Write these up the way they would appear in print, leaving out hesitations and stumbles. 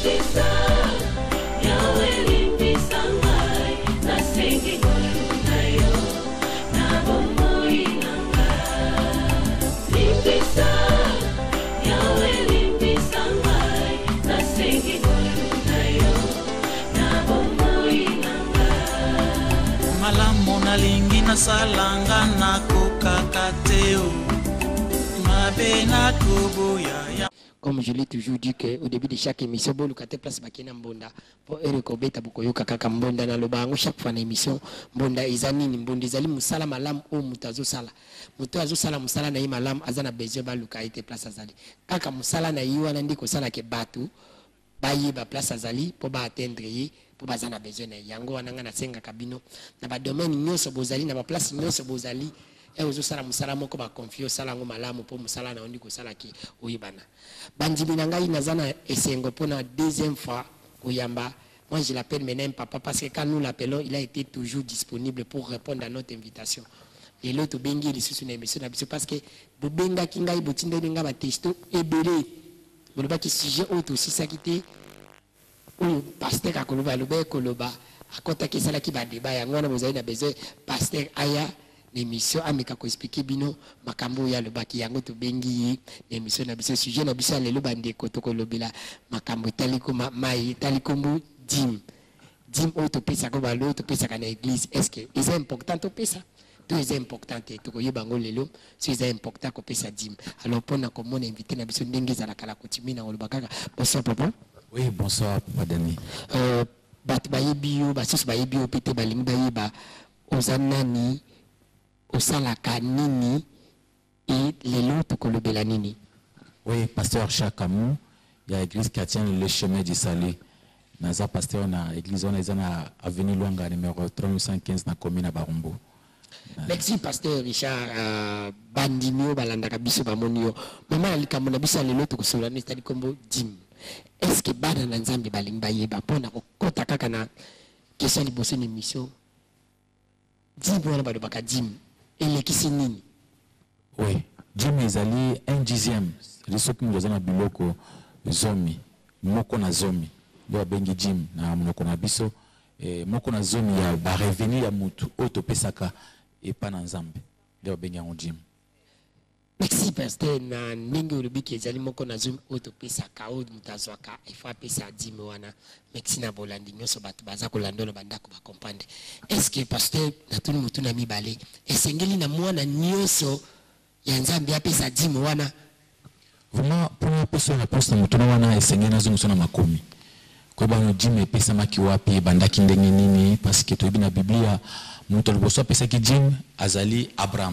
Salanga na kokakateo mabena kubuya. Comme je l'ai toujours dit qu'au début de chaque émission, bon, le place bakina mbonda pour erekobeta bukoyoka kaka mbonda na lobango chaque fois na émission mbonda izani ni mbonda izali musala malam o mutazo sala mutazo sala musala na malam azana besoin ba luka ite place azali kaka musala na yiwa na ndiko sala ke batu baye ba place azali pour ba atteindre pour bazana besoin na yango wananga na senga kabino na ba domaine nyonso bozali na ba place nyonso bozali et ozo sala musala moko ba confio sala ngo malamu pour musala na ndiko sala ki oyibana bandimi na ngai nazana esengo pour na deuxième fois oyamba. Moi je l'appelle maintenant papa parce que quand nous l'appelons il a été toujours disponible pour répondre à notre invitation. Et l'autre bengi les sous une émission parce que bobenga kinga ibotinde nga ba testo ebele boloba ki sujet autre aussi ça qui était ou pasteur akoloba loba koloba akota ki sala ki ba débat yango na bozali na besoin pasteur aya l'émission ameka ko expliquer bino makambo ya loba ki yango to bengi l'émission na biso sujet na biso lelo bande ko to kolobela makambo taliko mai talikombo dim auto pesa ko ba l'autre pesa kana église est-ce que c'est important to pesa tout est important to ko yebango lelo c'est important ko pesa dim alors pona ko mon invité na biso ndenge za la kala kotimi na loba kaka bonsoir papa. Oui, bonsoir papa Dani. Bat bayebio basus bayebio pete balingi bayeba ozanani osalaka nini et lelo to kolobela nini. Oui, pasteur Chakamu, il y a l'église chrétienne le chemin du salut. Naza pasteur na église on est na avenue Luanga numéro 315 na commune Barumbo. Merci pasteur Richard bandimio balandaka biso bamonio. Mama alikambo na biso lelo to kosola ne stadi kombo dim. Est-ce que bana na nzambe balingi bayeba pona kokota kaka na question liboso ni mission dim wana bado baka dim elekisi nini? Oui, dim ezali 1/10 risoki ngoza na biloko zomi moko na zomi do bengi dim na monoko na biso moko na zomi ya ba revenu ya mutu oto pesaka e pa na nzambe do bengi en dim. Merci pasteur na ndenge olobiki ezali moko na zoom oto pesa ka o mutazwaka ifa pesa dime wana merci na bolandi nyonso bato baza kolandola bandako ba comprendre. Est-ce que pasteur na tuni mutu na mibale esengeli na mwana nyonso ya nzambe ya pesa dime wana? Vraiment pour pesa na poste mutu na wana esengeli na zomo sona makomi ko ba no dime pesa maki wapi bandaki ndenge nini parce que to bina biblia mutu liboso pesa ki dime azali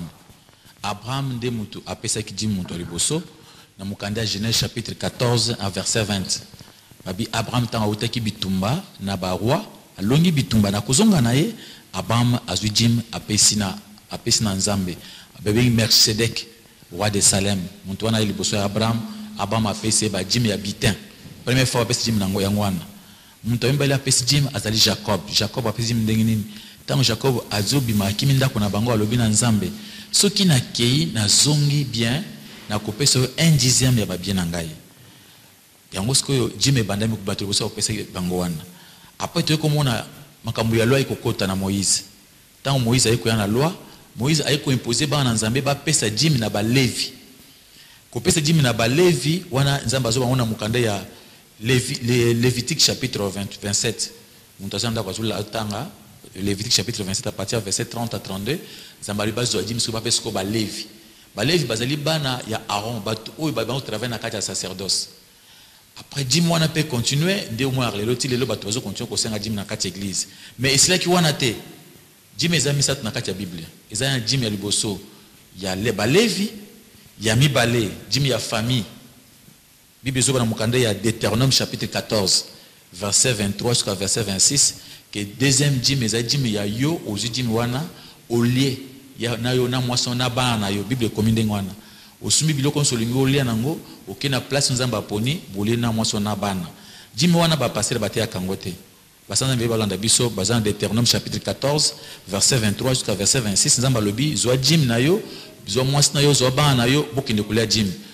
Abraham de mutu apesa ki dim mutu liboso na mukanda Genèse chapitre 14 à verset 20. Babi Abraham tanga utaki bitumba na barwa alongi bitumba na kozonga na ye Abraham azwi dim apesi na nzambe. Babi Melchisedek roi de Salem mutu wana liboso ya Abraham apesi ba dim ya bitin. Première fois apesi dim nango yangwana. Mutu mbele apesi dim azali Jacob apesi dim ndenge nini? Tango Jacob azobi makimi ndako na bango alobi na nzambe ce qui na kei na zongi bien na kopesa 1/10 ya ba bien ngai yango sikoyo jime bandami kubato bosa kopesa bango wana après to komona makambo ya loi ikokota na Moïse tango Moïse ayiko ya na loi Moïse ayiko imposer ba na nzambe ba pesa jime na ba levi kopesa jime na ba levi wana nzamba zo bango na mukanda ya Lévitique chapitre 27 muntazanda kwa zula tanga Lévitique chapitre 27 à partir du verset 30 à 32 zambali bazo dim so ba pesko ba levi bazali bana ya Aaron bato oyo ba travailler na kati ya sacerdoce après 10 mois na peut continuer de mois lelo ti lelo bato bazo continuer ko senga dim na kati église mais cela qui wana te dim ezami sat na kati ya Biblia ezaya dim ya liboso ya ba levi ya mibale dim ya famille Bible zo na mukanda ya Deutéronome chapitre 14 verset 23 jusqu'à verset 26 que deuxième dim ezali dim ya yo ozu dim wana olie ya na yo na moisson na bana yo Bible commune ngwana osumi biloko nsolingi olia nango okena place nzamba poni bolie na moisson na bana dim wana ba passer batia kangote basana mbe balanda biso bazana Deutéronome chapitre 14 verset 23 jusqu'à verset 26 nzamba lobi zo dim na yo zo moisson na yo zo bana yo bokende kulia dim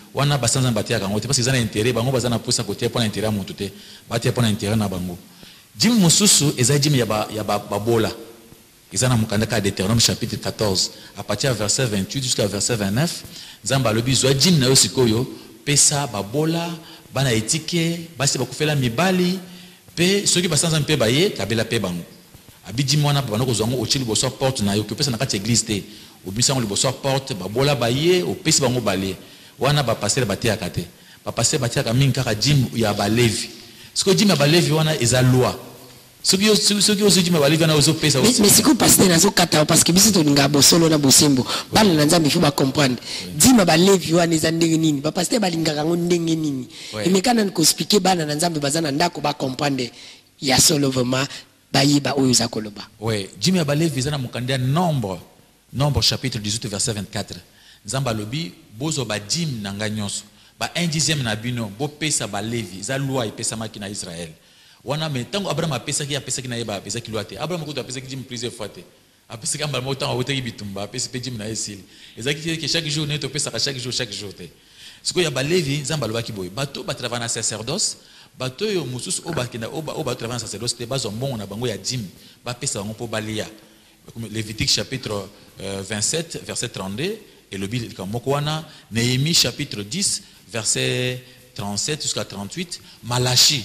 wana basanza batia kango te parce que ils ont intérêt bango bazana poussa côté pour intérêt à monte te batia pour intérêt na bango jim mususu eza jim ya babola ils ont mukanda ka Deutéronome chapitre 14 à partir verset 28 jusqu'à verset 29 nzamba lobi zwa jim na yo sikoyo pesa babola bana etike basi bakufela mibali pe soki basanza mpe baye kabela pe bango abidi mwana bana ko zongo ochili boso porte na yo ke pesa na kati église te obisa ngo liboso porte babola baye opesi bango bale wana ba passer batia kate ba passer batia ka mingi kaka jim ya balevi siko jim ya balevi wana eza loi soki ozo jim ya balevi wana ozo pesa mais siko passer nazo kata parce que biso to ninga bosolo na bosembo bana na nzambe faut ba comprendre jim ya balevi wana eza ndenge nini ba passer balinga kango ndenge nini emekana nko expliquer bana na nzambe bazana ndako ba comprendre ya solo vraiment bayiba oyo za koloba ouais jim ya balevi eza na mukanda Nombre chapitre 18 verset 24. Nzamba lobi bozo ba dim nanga nyonso. Ba 1/10 na bino bo pesa ba levi za loi ipesa maki na Israël. Wana metango Abraham apesa ki na yeba apesa ki loi te. Abraham ko apesa ki dim plusieurs fois te. Apesa ki amba motan wote ki bitumba apesa pe dim na esili. Ezaki ke chaque jour ne to pesa chaque jour te. Siko ya ba levi nzamba loba ki boy. Bato ba travailler na sacerdoce, bato yo mususu o ba kenda o ba travailler na sacerdoce te bazo mbongo na bango ya dim ba pesa bango po balia. Lévitique chapitre 27 verset 32 et le Bible Mokwana, Néhémie chapitre 10 verset 37 jusqu'à 38, Malachi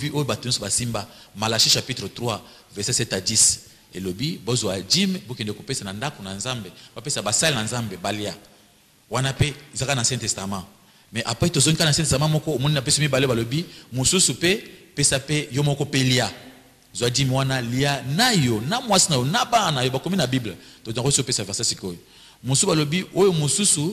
Malachi chapitre 3 verset 7 à 10 et le Bible bozo jim bokende ko pesa na ndako na nzambe ba pesa basal na nzambe balia wana pe izaka na Ancien Testament mais après to zonka na Ancien Testament moko omoni na pesa mi bale balobi mususu pe pesa pe yo moko pelia Zwa mwana lia nayo na mwasi nayo na bana yo bakomi na Bible to donc so pesa verset sikoyo musu balobi oyo mususu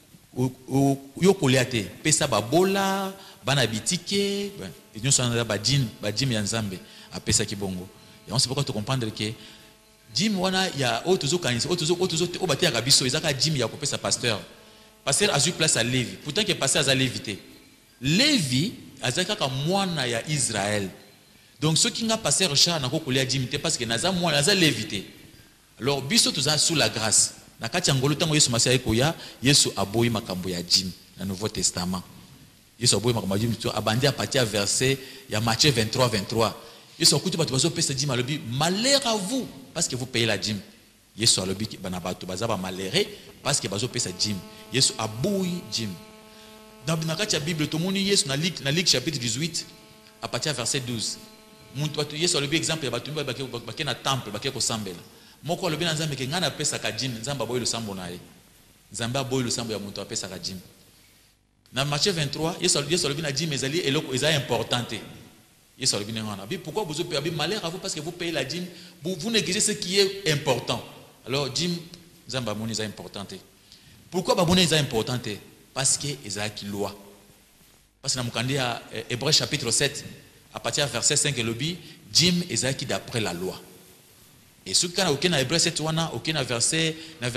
yo koliate pesa babola bana bitike et nous on a ba jim ya nzambe a pesa kibongo et on sait pourquoi te comprendre que jim wana ya otozo kanisa otozo o batia ka biso ezaka jim ya ko pesa pasteur a eu place à Lévi pourtant que pasteur a lévité Lévi azaka ka mwana ya Israël. Donc ceux qui n'ont pas passé Richard n'a pas collé à dimité parce que naza moi naza lévité. Alors biso tous sous la grâce. Na kati ngolo tango Yesu masia ekoya Yesu aboyi makambo ya jim na Nouveau Testament. Yesu aboyi makambo ya jim to abandi à partir verset ya Matthieu 23. Yesu akuti bato bazo pesa jim alobi malheur à vous parce que vous payez la jim. Yesu alobi bana bato bazaba malheureux parce que bazo pesa jim. Yesu aboyi jim. Dans la kati ya Bible to moni Yesu na Luc chapitre 18 à partir verset 12. Muntu watu Yesu alobi exemple ya batumba bake na temple bake ko sambela moko alobi na nzambe ke ngana pesa ka jim nzamba boyo sambo na ye nzamba boyo sambo ya muntu apesa ka jim na Matthieu 23 Yesu alobi na jim ezali eloko eza importante Yesu alobi na ngana bi pourquoi vous payez malheur à vous parce que vous payez la jim vous négligez ce qui est important alors jim nzamba moni eza importante pourquoi ba moni eza importante parce que eza ki loi parce que na mukandia Hébreux chapitre 7 à partir du verset 5 le bi jim ezaki d'après la loi et ce qui aucun na Hébreux 7 wana aucun na verset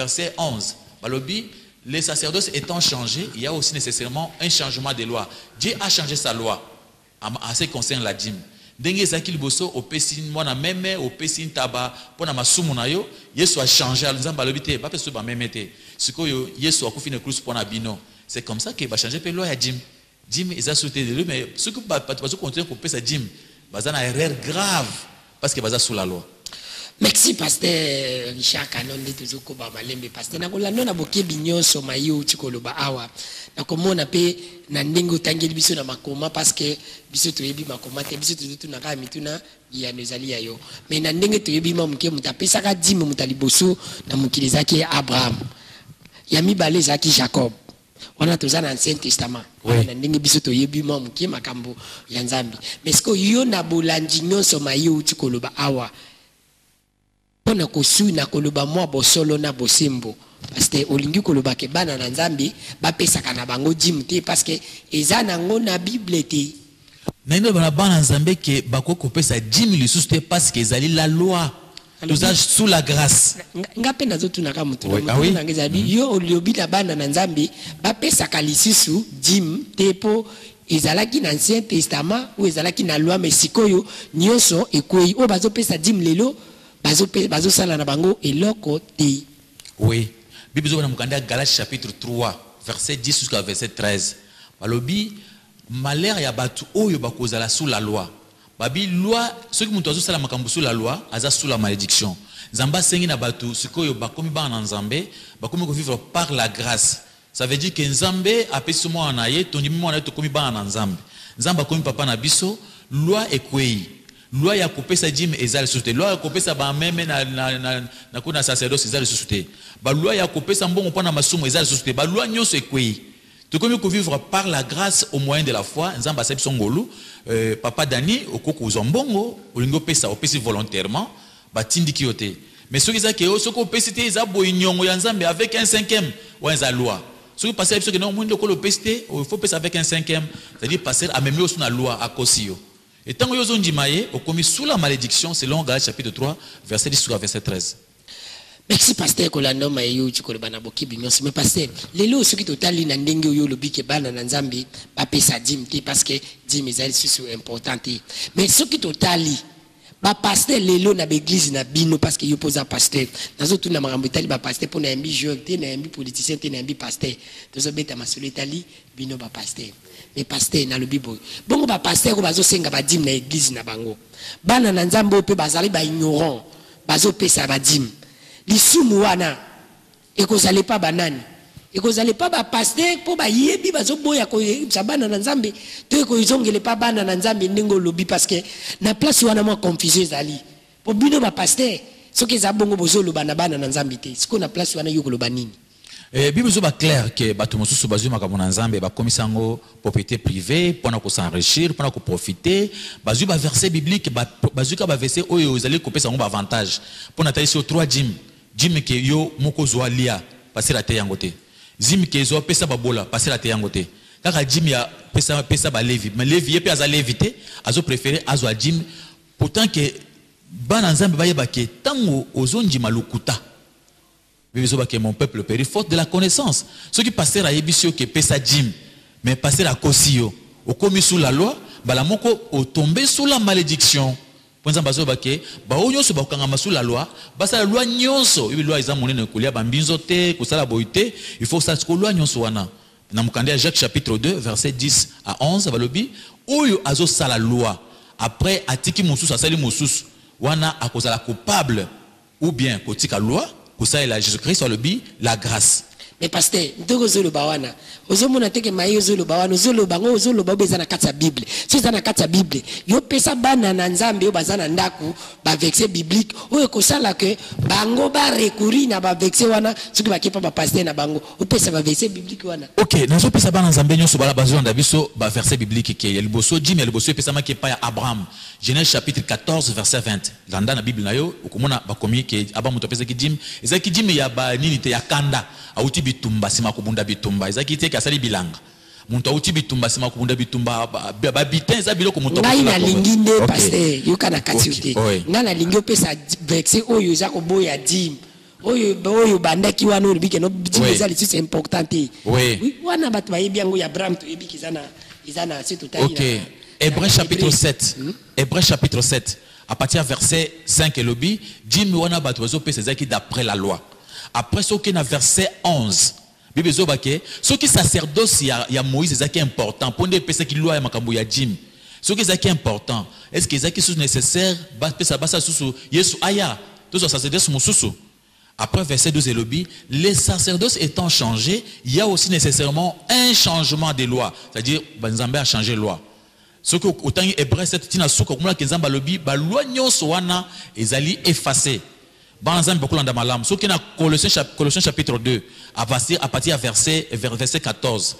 11 balobi les sacerdoces étant changés il y a aussi nécessairement un changement de loi. Dieu a changé sa loi en ce qui concerne la dîme ndenge ezaki liboso opesi mwana meme opesi ntaba pona masumu na yo Yesu a changé nzamba balobi te ba peso ba meme te sikoyo Yesu akufi na croix pona bino c'est comme ça que va changer pe loi ya dîme. Jim est sauté de lui, mais ce que tu continuer pour payer sa Jim, c'est une erreur grave parce que c'est sous la loi. Merci pasteur Richard Kanon de toujours ko ba malembe pasteur na kolanda na boke binyoso mayo tikoloba awa na komona pe na ndenge utangeli biso na makoma parce que biso toyebi makoma te biso tutu na ka mituna ya nezali yayo mais na ndenge toyebi mamuke mutapesa ka Jim mutaliboso na mukilizaki Abraham ya mibale zaki Jacob. On a tous un Ancien Testament. On a ndenge biso to yebi ma muke makambo ya nzambi. Mais ce que yo na bolandi nyonso mayo ti koloba awa. Pona ko su na koloba mwa bosolo na bosembo. Parce que olingi koloba ke bana na nzambi ba pesa kana bango jim te parce que eza nango na Bible te. Na ino bana nzambe ke bako ko pesa jim lisusu te parce que ezali la loi. Nous sommes sous la grâce. Ngape nazotu na kamutu na ngezabi yo oliobi na bana na nzambe ba pesa kalisusu jim tepo ezalaki na Ancien Testament ou ezalaki na loi mais sikoyo nyonso ekoi o bazo pesa jim lelo bazo sala na bango eloko te. Oui. Bible zo na mukanda Galates chapitre 3 verset 10 jusqu'à verset 13. Balobi, malheur ya batu oyo bakozala sous la loi. Babi loi, ceux qui montent sous la makambu sous la loi, aza sous la malédiction. Zamba sengi na batu, sikoyo bakomi ba na nzambe, bakomi ko vivre par la grâce. Ça veut dire que nzambe apesi mo anaye, tondimi mo anaye to komi ba na nzambe. Nzamba komi papa na biso, loi ekwei. Loi ya kopesa jim ezali société. Loi ya kopesa ba meme na kuna sacerdoce ezali société. Ba loi ya kopesa mbongo pona masumo ezali société. Ba loi nyonso ekwei. Tu comme vivre par la grâce au moyen de la foi. Nzamba sebi songolu, papa Dani okoko uzombongo, olingo pesa opesi volontairement, ba tindi kiote. Mais ceux qui ont ce qu'on peut citer, ils ont Nzambe avec un cinquième ou un loi. Ceux qui passent que non, il faut passer avec un cinquième, c'est-à-dire passer à même sur la loi à Kosio. Et tant que vous avez commis sous la malédiction, selon Galates chapitre 3, verset 10 à verset 13. Merci pasteur Kolando Mayo Chikolobana Bokibi merci mais pasteur les lots ceux qui totali na ndenge yo lobi ke bana na Nzambe ba pesa dim parce que dim ezali susu important mais ceux qui totali ba pasteur les lots na l'église na bino parce que yo posa pasteur nazo tuna makambo itali ba pasteur pour na mbi joueur te na mbi politicien te na mbi pasteur tozo beta masolo itali bino ba pasteur mais pasteur na lobi boy bongo ba pasteur ko bazo senga ba dim na église na bango bana na Nzambe pe bazali ba ignorant bazo pesa ba dim lisumu wana ekozale pa banani ekozale pa ba pasteur po ba yebi bazo boya ko sabana na Nzambe to ko izongele pa bana na Nzambe ndingo lobi parce que na place wana mo confusion zali po bino ba pasteur soki za bongo bozolo bana bana na Nzambe te siko na place wana yo koloba nini Bible zo ba clair que bato mosusu bazu makambo na Nzambe ba komisango propriété privée pour na ko s'enrichir pour na ko profiter bazu ba verset biblique bazu ka ba verset oyo ezali ko pesa ngo ba avantage pour na tali sur 3 Jim ke yo moko zo lia passer la te yangote Jim ke zo pesa babola passer la te yangote kaka Jim ya pesa ba levi mais levi ye pe aza levité azo préférer azo a Jim pourtant que bana Nzambe ba yeba ke tango ozonji malukuta que mon peuple périt faute de la connaissance. Ceux qui passèrent à Ebisio qui pesa Jim, mais passèrent à Kosio, au commis sous la loi, balamoko au tombé sous la malédiction. Pour exemple, baké, baonyoso bakangama sous la loi, basa la loi nyonso, une loi isamoné ne kulia bambinzote, kusala boité, il faut ça que loi nyonso wana. Namukandé Jacques chapitre 2 verset 10 à 11 balobi, oyo azo sa la loi. Après atiki mususu asali mususu, wana akozala coupable ou bien kotika loi. Pour ça, il a Jésus-Christ sur le bi, la grâce. Mais pasteur, ndoko zolo bawana. Ozomona teke mayo zolo bawana, zolo bango zolo ba bezana katsa Bible. Si zana katsa Bible, yo pesa bana na Nzambe yo bazana ndaku ba verset biblique. Oyo ko sala ke bango ba recourir na ba verset wana, soki ba kepa ba pasteur na bango. O pesa ba verset biblique wana. OK, nazo pesa bana Nzambe nyoso bala bazona ndabiso ba verset biblique ke ya liboso Jim ya liboso pesa ma ke pa ya Abraham. Genèse chapitre 14 verset 20. Landa na Bible na yo, ukomona ba komi ke Abraham to pesa ki Jim, ezaki Jim ya ba nini te ya kanda. Auti bitumba sima kubunda bitumba ezaki te kasali bilanga muntu auti bitumba sima kubunda bitumba ba bitin eza biloko muntu ngai na linginde pasteur yokana kati ote ngana lingi pesa verset oyo za ko boya Jim oyo bandaki wana uri bike no Jim ezali c'est important oui wana batu bayebi yango ya Abraham to yebi kizana c'est total OK Hébreux chapitre 7 Hébreux chapitre 7 à partir verset 5 et lobby Jim wana batu bazo pesa ezaki d'après la loi. Après ce qui est verset 11, Bible zobake, ce qui sacerdoce ya Moïse c'est qui important pour des personnes qui loi ya makambo ya Jim. Ce qui est important, est-ce que c'est qui nécessaire basa basa susu Yesu aya, tous les sacerdoces mususu. Après verset 12 et lobby, les sacerdoces étant changés, il y a aussi nécessairement un changement des lois, c'est-à-dire Nzambe a changé loi. Ce que autant Hébreux 7 tina suko kumula Nzambe lobby, ba loi nyonso wana ezali effacé. Ce qui est dans Colossiens chapitre 2, à partir de verset 14.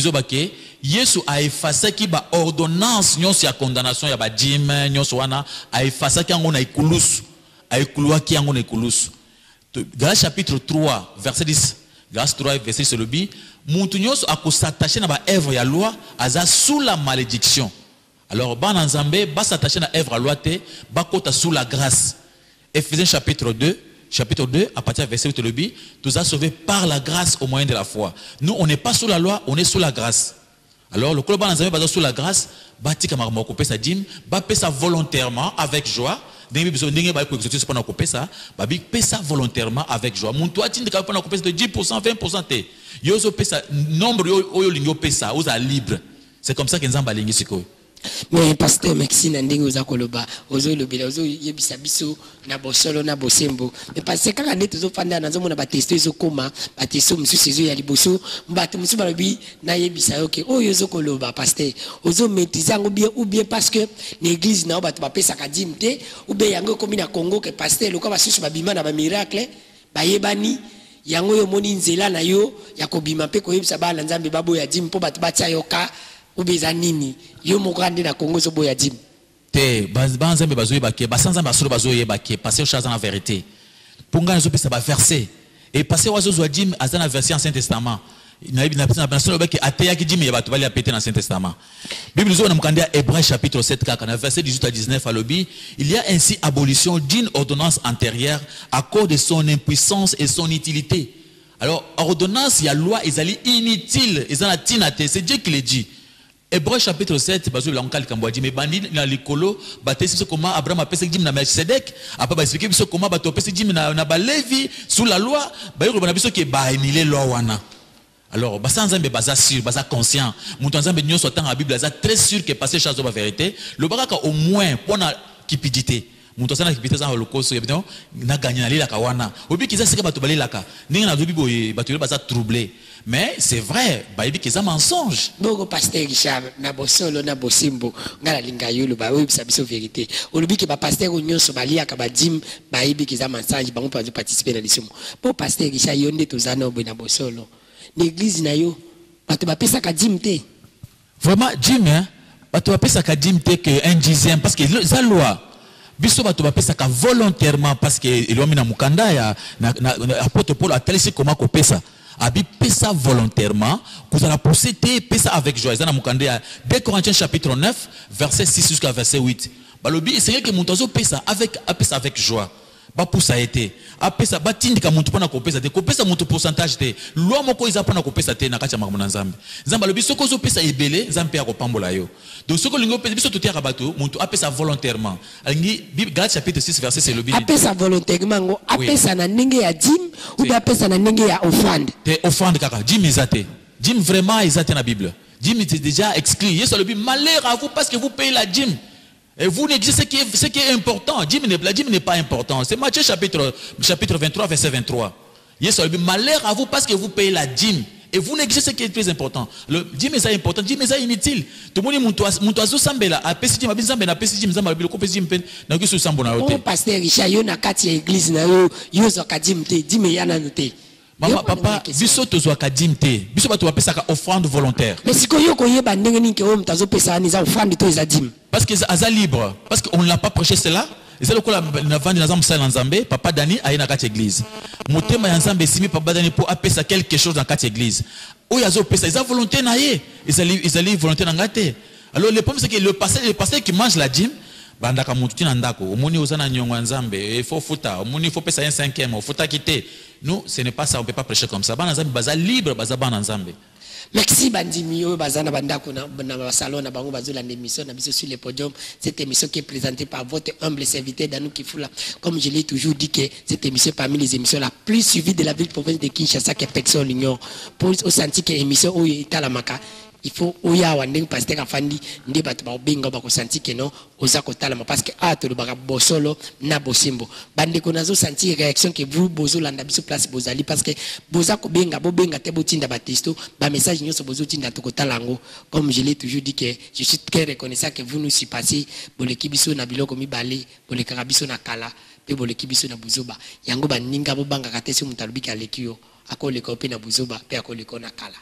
Yesu a effacé qui ba ordonnance nyon si a condamnation ya ba Jim nyon so wana a effacé qui ngona ikulus a ikulwa qui ngona ikulus. Galates chapitre 3 verset 10. Galates 3 verset 10 le bi muntu nyonso akosattacher na ba œuvre ya loi aza sous la malédiction. Alors bana Nzambe ba s'attacher na œuvre ya loi te ba kota sous la grâce. Éphésiens chapitre 2, à partir du verset 8, le bi, nous a sauvés par la grâce au moyen de la foi. Nous, on n'est pas sous la loi, on est sous la grâce. Alors, le club Nzambe basé sous la grâce, bati kamaramo kopé sa dim, ba pesa volontairement avec joie. Dengi besoin dengi ba ko exotis pour na kopé ça, ba bi pesa volontairement avec joie. Mon toi tin de ka pour na kopé de 10%, 20% té. Yozo pesa nombre oyo lingo pesa oza libre. C'est comme ça que nzamba lingi siko. Mais pasteur Maxine ndenge oza koloba ozo lobela ozo yebisa biso na bosolo na bosembo mais parce que kaka ndeto zo fanda na zo mona ba testo ezo koma ba testo mususu ezo ya liboso mbatu mususu balobi na yebisa yoke oyo ozo koloba pasteur ozo maîtriser ngo bien ou bien parce que l'église na ba pesa ka dimte ou bien yango komi na Congo que pasteur loka basusu babima na ba miracle ba yebani yango yo moni nzela na yo ya kobima pe ko yebisa ba na nzambe babo ya dim po batu batia yoka ubeza nini yo mokande na Congo zo boya dim te banzambe bazoye baké basanza basolo bazoye baké passer chose en vérité ponga nazo pesa ba verset et passer wazo zo dim azana verset en Saint Testament na solo baki ateya ki dim ya batu bali apete na Saint Testament Bible zo na mokande Hébreux chapitre 7 kaka verset 18 à 19 à l'obi il y a ainsi abolition d'une ordonnance antérieure à cause de son impuissance et son utilité. Alors ordonnance ya loi ezali inutile ezana tinate c'est Dieu qui le dit. Hébreux chapitre 7, bazo lankal kambwaji mais bandi na likolo batesi biso comment Abraham a pesa dim na Melchizedek apa ba expliquer biso comment bato pesa dim na ba Lévi sous la loi ba yoko bana biso ke ba emile loi wana. Alors basa nzambe baza sûr baza conscient mutu nzambe nyonso tanga Bible baza très sûr que passer chose ba vérité le baraka au moins pona cupidité mutu sana cupidité za holocauste évidemment na gagner na lila ka wana obi kiza sika bato balilaka ninga na zobi boye bato baza troublé. Mais c'est vrai, baïbi qu'ils ont mensonge. Bogo pasteur Richard na bosolo na bosimbo ngala linga yolo ba oui ça biso vérité. Olobi ke ba pasteur nyonso balia ka ba dim baïbi qu'ils ont mensonge bango pa participer na lisimo. Po pasteur Richard yonde tozana obo na bosolo. L'église na yo bato ba pesa ka dim te. Vraiment dim hein, bato ba pesa ka dim te que 1/10 parce que la loi biso bato ba pesa ka volontairement parce que elomi na mukanda ya na apôtre Paul a tel comment ko pesa. Abi pesa volontairement, vous allez posséder pesa avec joie. 2 Corinthiens chapitre 9, verset 6 jusqu'à verset 8. Balobi, c'est que mon tozo pesa avec joie. Ba pour ça été. A pesa ba tindika muntu pona ko pesa te. Ko pesa muntu pourcentage te. Loi moko iza pona ko pesa te na kati ya makambo na Nzambe. Nzambe balobi soko zo pesa ebele, Nzambe ya ko pambola yo. Donc soko lingo pesa biso to tiaka bato, muntu a pesa volontairement. Alingi Galates chapitre 6 verset c'est le bi. A pesa volontairement ngo a pesa na ndenge ya dim ou bien a pesa na ndenge ya offrande. Te offrande kaka, dim ezate. Dim vraiment ezate na Bible. Dim est déjà exclu. Yesu le bi malheur à vous parce que vous payez la dîme. Et vous négligez ce qui est important. La dîme n'est pas important. C'est Matthieu chapitre 23, verset 23. Yes, malheur à vous parce que vous payez la dîme. Et vous négligez ce qui est très important. Le dîme est important, dîme est inutile. Tout le monde est sambela. A pesi dîme, abinza na pesi dîme, zamba bilo ko pesi dîme pen. Na ko so sambo na yote. Pasteur Richard yo na kati ya église na yo zo ka dîme te, dîme ya na note. Maman, papa, biso tozwa ka dîme te. Biso ba to ba pesa ka offrande volontaire. Mais si ko yo ko yeba ndenge nini ke o mtazo pesa ni za offrande to za dîme. Parce que ça libre. Parce qu'on ne l'a pas prêché cela. Et c'est le coup la vendre dans un Nzambe, papa Dani a une carte église. Motema ya Nzambe simi papa Dani pour appeler quelque chose dans carte église. Ou yazo pesa, ils ont volonté na ye. Ils allaient volonté na ngate. Alors le problème c'est que le pasteur qui mange la dîme, bandaka mututi na ndako, omoni ozana nyongo Nzambe, il faut futa, omoni il faut pesa un 5e, il faut futa quitter. Nous, ce n'est pas ça, on peut pas prêcher comme ça. Bana Nzambe baza libre, baza bana Nzambe. Merci bandimi yo bazana bandako na salon na bango bazola l'émission na biso sur le podium. Cette émission qui est présentée par votre humble serviteur Danou Kifula. Comme je l'ai toujours dit que cette émission est parmi les émissions la plus suivie de la ville province de Kinshasa que personne l'ignore. Pour au senti que émission où est à la maka il faut oya wandeng pasteur afandi ndi bato ba benga ba ko senti que non oza ko talama parce que to le baka bosolo na bosimbo bande ko nazo senti réaction que vous bozo landa biso place bozali parce que boza ko benga bo benga te botinda ba testo ba message nyoso bozo tinda to ko talango comme je l'ai toujours dit que je suis très reconnaissant que vous nous si passé boleki biso na biloko mibale boleka biso na kala pe boleki biso na buzoba yango ba ninga bo banga katesi mutalubika lekio akole ko pe na buzoba pe akole ko na kala.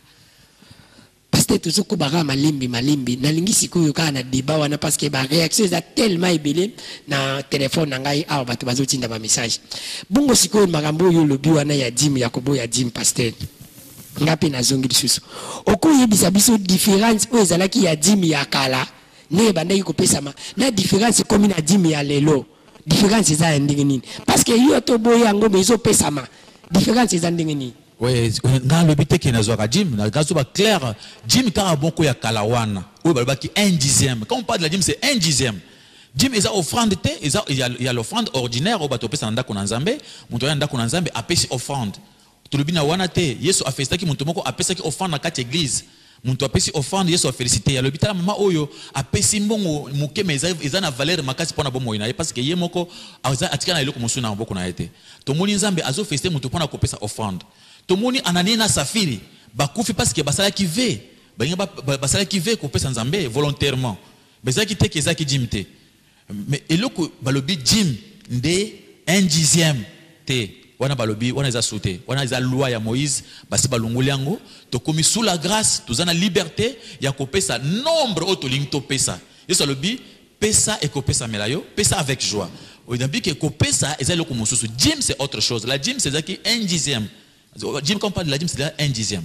Pasteur tozoko bara malimbi na lingi sikoyo ka na débat wana parce que ba réaction est tellement ébélé na téléphone na ngai awa bato bazotinda ba message bongo sikoyo makambo yo lobi wana ya dim ya kobo ya dim pasteur ngapi na zongi lisusu okoyebisa biso différence o ezalaki ya dim ya kala ne bandaki kopesama na différence comme na dim ya lelo différence eza ndenge nini parce que yo to boya ngo mezo pesama différence eza ndenge nini. Oui, dans le but qui est dans Jim, dans le clair, Jim quand bon ko ya kalawana, ou bah qui 1/10. Quand on parle de la Jim, c'est 1/10. Jim ils a offrande te, il y a l'offrande ordinaire au bateau pesa ndako na Nzambe, muto ya ndako na Nzambe apesi offrande. Tolobina wana te, Yesu a félicité ki muntu moko apesa ki offrande na kati église. Muntu apesi offrande Yesu a félicité. Ya lobita mama oyo apesi mbongo muke meza ezana valeur makasi pona bomo ina parce que ye moko atika na eloko musuna mboko na ete. Tomoni Nzambe azo félicité muntu pona kopesa offrande. Tomoni Anania na Safiri bakufi parce que basala ki ve. Basala ki ve kopesa Nzambe volontairement. Basala ki te keza ki jimte. Mais eloko balobi jim nde 1/10 te. Wana balobi wana eza sauté wana eza loi ya Moïse basi balongoli yango to komi sous la grâce tozana liberté ya kopesa nombre otolingi to pesa yeso alobi pesa et kopesa melayo pesa avec joie odabi que kopesa eza loko mosusu dîme c'est autre chose la dîme c'est qui 1/10 dîme quand on parle de la dîme c'est 1/10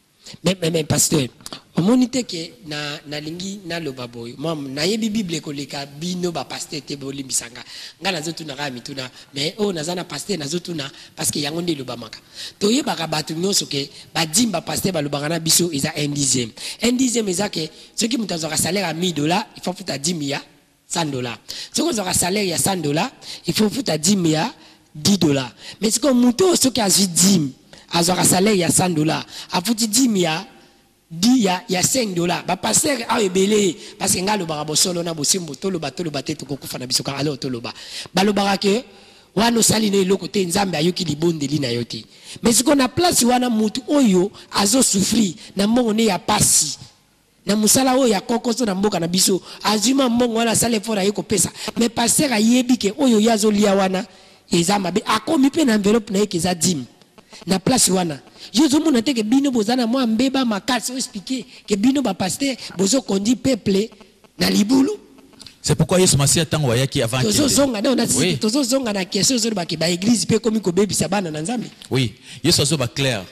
mais pasteur omonite ke na lingi na loba boy mam na yebi bible koleka bino ba pasteur te bolimbisanga ngala zotuna ka mituna mais o nazana pasteur nazotuna parce que yango nde loba maka to yebaka batu nyonso ke ba dimba pasteur ba lobanga na biso eza 1/10 1/10 eza ke ce qui mutazo ka salaire à $1000 il faut futa 10 ya $100 ce qu'on aura salaire ya $100 il faut futa 10 ya $10 mais ce qu'on muto ce qui a 10 azora salaire ya $100 afuti 10 ya il y a $5 ba passer a ebele parce que ngalo ba bosolo na bosimbo tolo bate to kokufa na bisoka alors tolo ba balobaka ke wana sali ne loko te Nzambe ayoki libondeli na yoti mais ce qu'on a place wana mutu oyo azo souffrir na mbongo ne ya pasi na musala oyo ya kokoso na mboka na biso azima mbongo wana sale fora yeko pesa mais passer ayebi ke oyo yazo lia wana ezama be akomi pe na enveloppe na yeke za 10 na place wana Jésus mona te ke bino bozana mo mbeba makasi expliquer ke bino ba pasteur bozo kondi peuple na libulu. C'est pourquoi Yesu Masia tango wayaki avant que tozo zonga na on dit tozo zonga na question zo ba ke ba église pe komi ko bebisa bana na Nzambe. Oui, Yesu azo ba clair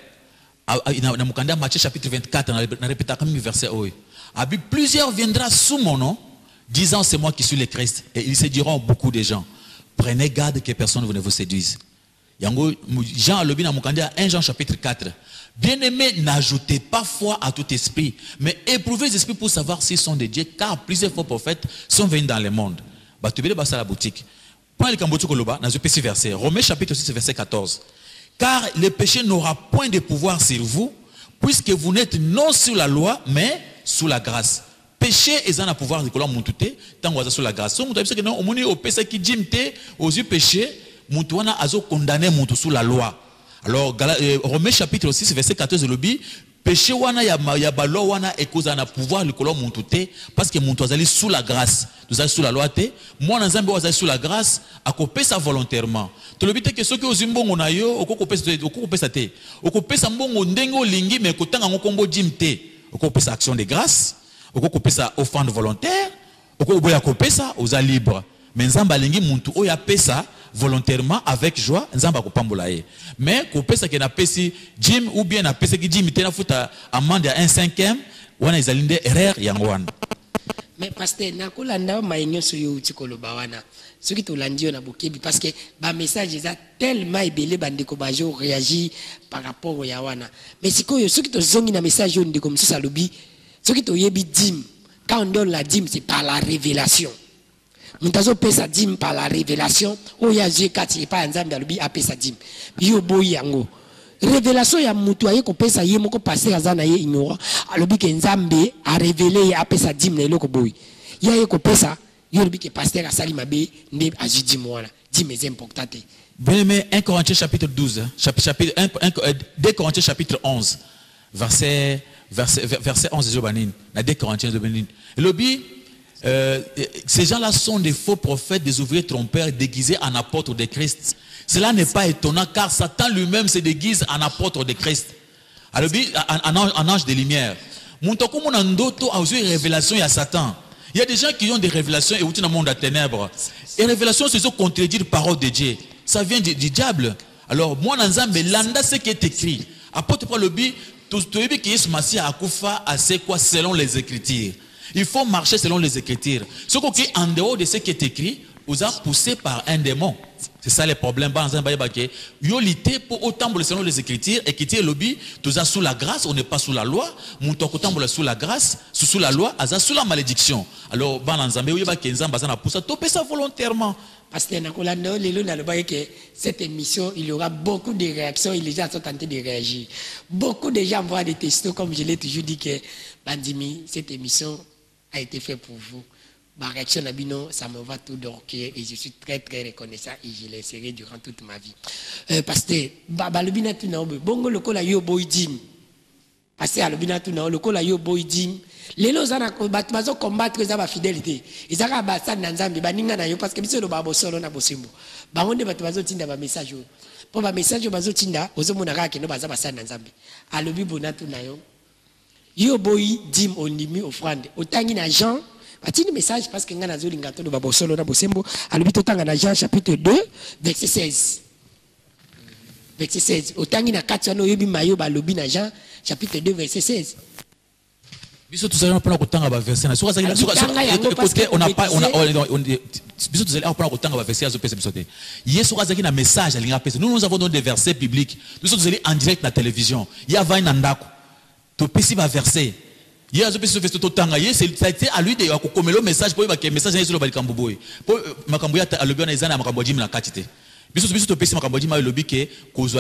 na mukanda Matthieu chapitre 24 na répéta comme verset oyo. Abi plusieurs viendra sous mon nom disant c'est moi qui suis le Christ et ils se diront beaucoup de gens prenez garde que personne ne vous séduise. Yango Jean lobi na mukanda 1 Jean chapitre 4. Bien-aimés, n'ajoutez pas foi à tout esprit, mais éprouvez les esprits pour savoir s'ils sont de Dieu, car plusieurs faux prophètes sont venus dans le monde. Batubele basa la boutique. Prends le kambotu koloba dans ce petit verset. Romains chapitre 6 verset 14. Car le péché n'aura point de pouvoir sur vous, puisque vous n'êtes non sous la loi, mais sous la grâce. Péché est un pouvoir de colon montouté, tant que sous la grâce. Si vous avez que non, au moni au péché qui jimte, aux yeux péché, montouana azo condamné montou sous la loi. Alors, Romains chapitre 6, verset 14, le dit, péché wana ya balo wana et cause na pouvoir le colon montouté, parce que montou azali sous la grâce. Nous allons sous la loi te, moi na Nzambe azali sous la grâce, à couper ça volontairement. Tu le dit que ceux qui ont zimbongo na yo, au couper ça te, au couper ça mbongo ndengo lingi, mais kotanga ngokombo jimte, au couper ça action de grâce, au couper ça offrande volontaire, au couper ça aux libres. Mais Nzamba lingi muntu oya pesa volontairement avec joie Nzamba kopambola ye. Mais ko pesa ke na pesi jim ou bien na pesa ki jim tena futa amende à 1/5 wana izalinde erreur yango wana. Mais pasteur nakolanda mayenyo so yo utikoloba wana. Soki to landio na bokebi parce que ba message eza tellement ebele bandeko bajo réagir par rapport ya wana. Mais sikoyo soki to zongi na message yo ndeko msusa lobi soki to yebi dim quand on donne la dîme c'est par la révélation. Muntazo pesa dim par la révélation. Oya Dieu kati pa Nzambe alobi apesa dim. Yo boyi yango. Révélation ya mutu aye ko pesa ye moko passer azana ye ignorant. Alobi ke Nzambe a révélé ya apesa dim na eloko boyi. Ya ye ko pesa yo alobi ke pasteur asali mabe nde azidi mwana. Dim est important. Bien-aimé, 1 Corinthiens chapitre 12, chapitre 2 Corinthiens chapitre 11, verset 11 de Jobanin, 2 Corinthiens de Jobanin. Lobi ces gens-là sont des faux prophètes, des ouvriers trompeurs déguisés en apôtres de Christ. Cela n'est pas étonnant car Satan lui-même se déguise en apôtre de Christ. Alors, en ange de lumière. Il y a Satan. Il y a des gens qui ont des révélations et dans le monde à ténèbres. Et les révélations, c'est ça contredire la parole de Dieu. Ça vient du diable. Alors, moi, landa ce qui est écrit. Apôtre Paul le dit, tout le monde qui est Massie à Koufa, c'est quoi selon les Écritures. Il faut marcher selon les Écritures. Ce qui est en dehors de ce qui est écrit, vous a poussé par un démon. C'est ça les problèmes. Yolité pour autant selon les Écritures, Écriture lobby, tous sous la grâce, on n'est pas sous la loi. Mon autant sous la grâce, sous la loi, sous la malédiction. Alors, ça volontairement. Parce que cette émission, il y aura beaucoup de réactions et les gens sont tentés de réagir. Beaucoup de gens voient des textos, comme je l'ai toujours dit, que Bandimi, cette émission a été faite pour vous. Ma réaction, ça me va tout d'orgueil et je suis très très reconnaissant et je l'ai serré durant toute ma vie. Parce que, Balobina Tunaobe, Bongo le kola yo boidim. Parce que Alobina Tunao, le kola yo boidim. Les lois ont combattre la fidélité. Ils ont abattu Nanzambi, Baninga na yo, parce que monsieur le babo solo na bosimbo. Baronde Batuazo Tinda, ba message. Pour ma message, Bazo Tinda, Ozomonara qui no bazaba sa Nanzambi. Alobi Bonatu na yo. Yo boidim onimi offrande. Autangi na Jean. Un message parce que nous avons solo na bosembo à Jean chapitre 2 verset 16. Verset 16. Autant qu'il y a 4 ans, Jean chapitre 2 verset 16. Biso tout ça on prend autant à verset na soka on n'a pas on biso tout ça on prend autant à verset azo pesa bisoté yeso kazaki na message alinga pesa nous avons des versets bibliques nous sommes allés en direct na télévision il y a 20 ndako to pesi ba verset. Il a été à lui de le message pour que le message soit sur le Kamboboy. Pour Makamboya, le bien est un Makambodim la quantité. Bisous to pesi Makambodim le lobby que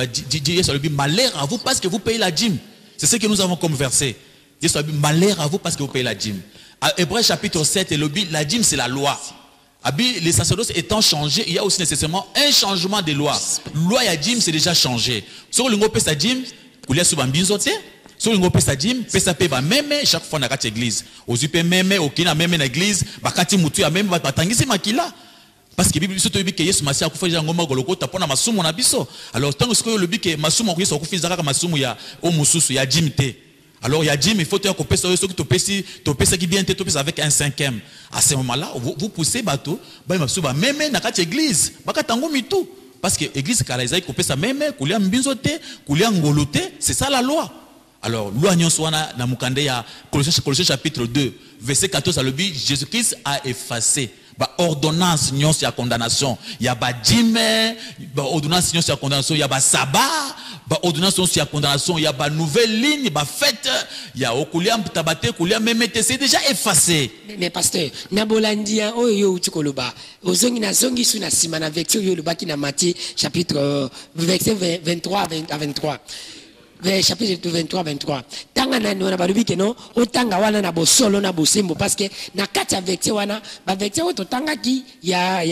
malheur à vous parce que vous payez la dîme. C'est ce que nous avons comme verset. Malheur à vous parce que vous payez la dîme. À Hébreux chapitre 7, la dîme c'est la loi. Les sacerdoces étant changés, il y a aussi nécessairement un changement de loi. Loi et dîme c'est déjà changé. Sur le mot pesa dîme, vous l'avez souvent bien zoté. So ngo pesa dim pesa pe ba meme chaque fois na kati église ozipe meme okina meme na église bakati mutu ya meme batangisi makila parce que bible soto bi ke Yesu Masia akufa ngoma goloko tapona masumu na biso alors tant que le bi ke masumu akufa kufiza kaka masumu ya o mususu ya jimte alors ya jim il faut te kopesa yo soki to pesa ki bien te to pesa avec un cinquième à ce moment là vous poussez bateau ba masumu ba meme na kati église bakatango mitu parce que église kala ezai kopesa meme kulia mbinzote kulia ngolote c'est ça la loi. Alors, loi nyonswana na mukande ya Colossiens chapitre 2, verset 14 à l'objet, Jésus-Christ a effacé ba ordonnance nyons ya condamnation, ya ba dîme, ba ordonnance nyons ya condamnation, ya ba sabbat, ba ordonnance nyons ya condamnation, ya ba nouvelle ligne, ba fête, ya okulia tabate kulia memete, c'est déjà effacé. Mais pasteur, na bolandia o yo utikoloba, ozongi na zongi suna simana verset yo loba ki na Matthieu chapitre verset 23 à 23. Chapitre 23. Tanga na nona barubi ke no otanga wana na bosolo na bosembo parce que na kati ya vecteur wana ba vecteur oto tanga ki ya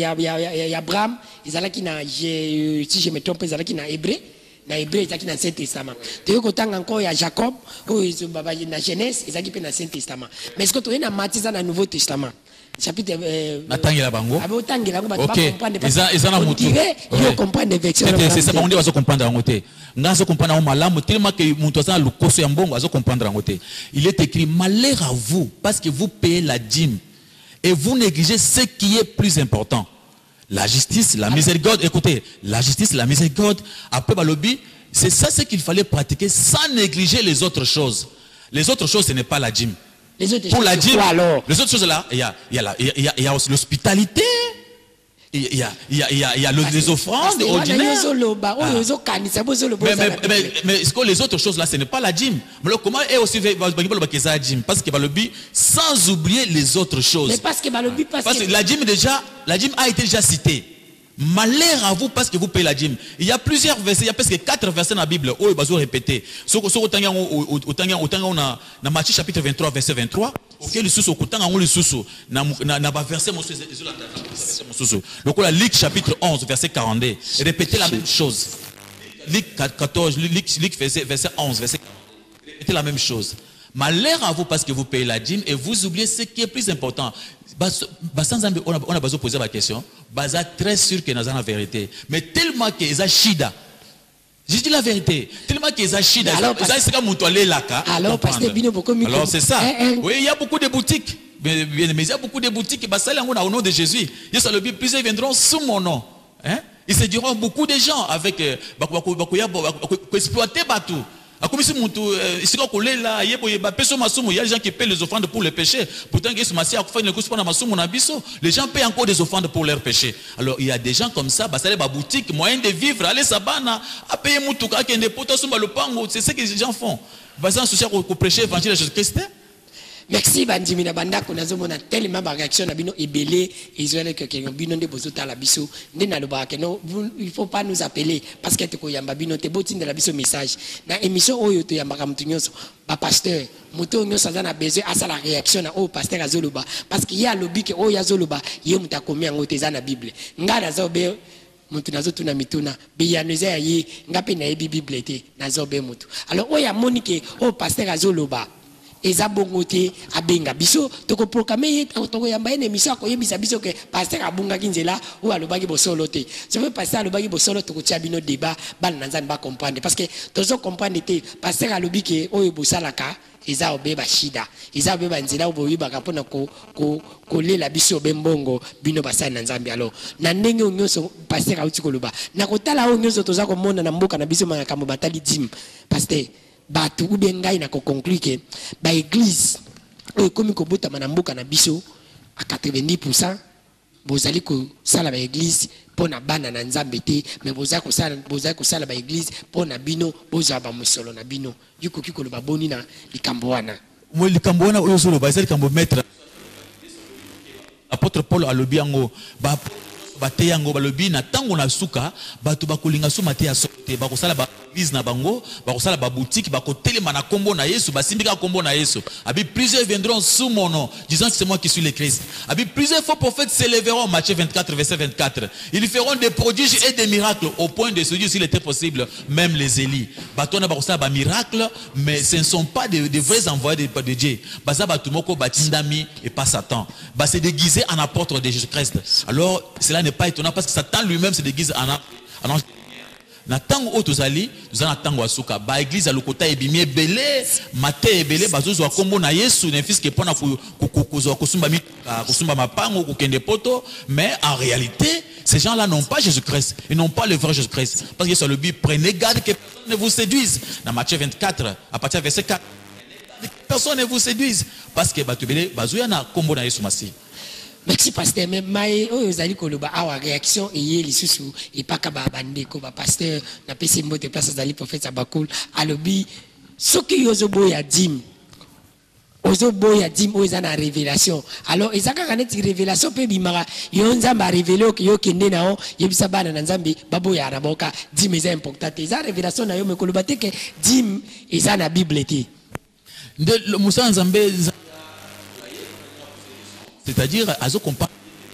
Abraham izalaki na si je me trompe izalaki na hébreu izalaki na Ancien Testament te ko tanga encore ya Jacob o baba na Genèse izalaki pe na Ancien Testament mais est-ce que to na Matthieu na Nouveau Testament chapitre natangela bango abotangela ngo ba comprendre ezana mutu yo comprendre vecteur c'est ça on dit va comprendre en côté ngazo comprendre malamu tellement que mutu azana lukoso ya mbongo azo comprendre en côté il est écrit malheur à vous parce que vous payez la dîme et vous négligez ce qui est plus important la justice la miséricorde écoutez la justice la miséricorde après balobi c'est ça ce qu'il fallait pratiquer sans négliger les autres choses ce n'est pas la dîme. Pour la dîme, les autres choses là, il y a aussi l'hospitalité, il y a les offrandes ordinaires. Mais ce que les autres choses là, ce n'est pas la dîme. Mais comment est aussi la dîme? Parce que le but, sans oublier les autres choses. Mais parce que la dîme a été déjà citée. Malheur à vous parce que vous payez la dîme. Il y a plusieurs versets, il y a presque 4 versets dans la Bible où il va répéter. Dans Matthieu chapitre 23 verset 23, auquel verset Luc chapitre 11 verset 42, répétez la même chose. Luc 14, Luc verset 11 verset 42, répétez la même chose. Malheur à vous parce que vous payez la dîme et vous oubliez ce qui est plus important. On a besoin de poser la question. Baza très sûr que nous avons la vérité. Mais tellement qu'ils ont chida. Je dis la vérité. Tellement qu'ils ont chida. Alors c'est ça. Oui, il y a beaucoup de boutiques. Mais il y a beaucoup de boutiques. Au nom de Jésus. Plusieurs viendront sous mon nom. Ils se diront beaucoup de gens avec exploiter Batou. Comme si il y a des gens qui paient les offrandes pour les péchés. Pourtant, les gens paient encore des offrandes pour leurs péchés. Alors, il y a des gens comme ça, ça les boutique, moyen de vivre, aller sabana, à payer mutuka, c'est ce que les gens font. Pour prêcher l'évangile de Jésus-Christ. Merci bandimina banda konazo mona tellement ba réaction na bino ebele Israël que bino nde bozota la biso nde na loba que non il faut pas nous appeler parce que te ko yamba bino te botinde la biso message na émission oyo to yamba ka mutu nyonso ba pasteur mutu nyonso za na besoin asa la réaction na o pasteur azoloba parce qu'il y a lobby que o ya zoloba ye muta komi ngo te za na bible ngana za be mutu nazo tuna mituna be ya neza ya ye ngape na yebi bible te nazo be mutu alors o ya monique o pasteur azoloba eza bongote abenga biso toko proclamer toko yamba ene émission ko yebisa biso que pasteur abunga kinzela ou alobaki bosolo te je veux passer alobaki bosolo toko tia bino débat bal nanzani ba comprendre parce que tozo comprendre te pasteur alobi ke oyo bosalaka eza obeba shida eza obeba nzela oboyiba kapona ko lela biso bembongo bino basali na nzambe alors na ndenge nyonso pasteur auti koloba na kotala o nyonso toza ko mona na mboka na biso makambo batali dim pasteur batu ou bien ngai na ko conclure que ba église o komi ko bota manamboka na biso à 90% bozali ko sala ba église pona bana na nzambe te mais bozali ko sala ba église pona bino boza ba musolo na bino yuko kiko lo baboni na likambo wana moi likambo wana oyo solo ba zali kambo maître apôtre Paul alobi yango ba bate yango balobi na tango na suka bato bakolinga so mate ya sote bakosala ba église na bango bakosala ba boutique bakotelema na kombo na Yesu basimbika kombo na Yesu abi plusieurs viendront sous mon nom disant que c'est moi qui suis le Christ abi plusieurs faux prophètes s'élèveront Matthieu 24 verset 24 ils feront des prodiges et des miracles au point de se dire s'il était possible même les Élie bato na bakosala ba miracles mais ce ne sont pas de vrais envoyés de Dieu baza bato moko batindami et pas Satan ba se déguiser en apôtre de Jésus-Christ alors cela n'est pas étonnant parce que Satan lui-même se déguise en ange. Na tango otozali na tango asuka ba église alokota ebimi belé maté ebele bazozo wa kombo na Yesu ne fils que pona ko kusumba mapango ko kende poto mais en réalité ces gens-là n'ont pas Jésus-Christ, ils n'ont pas le vrai Jésus-Christ parce que sur le but prenez garde que personne ne vous séduise dans Matthieu 24 à partir du verset 4 personne ne vous séduise parce que batubele bazoya na kombo na Yesu Masi. Merci pasteur mais mai oyo zali koloba awa réaction eye lisusu epaka ba bandeko ba pasteur na pesi mbote place zali prophète Abakul alobi soki yozo boya dim oyo eza na révélation alors ezaka kaneti révélation pe bimaka yo nzamba révéler que yo kende nao yebisa bana na nzambe baboya na boka dim eza important eza révélation na yo me koloba te que dim eza na bible te de musa nzambe c'est-à-dire azo compa